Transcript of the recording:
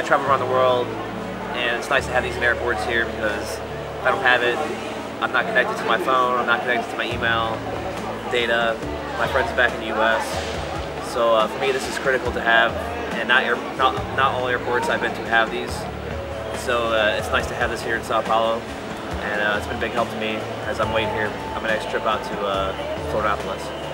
travel around the world, and it's nice to have these in airports here because if I don't have it, I'm not connected to my phone, I'm not connected to my email, data, my friends back in the US. So for me this is critical to have, and not all airports I've been to have these. So it's nice to have this here in Sao Paulo, and it's been a big help to me as I'm waiting here on my next trip out to Florianopolis.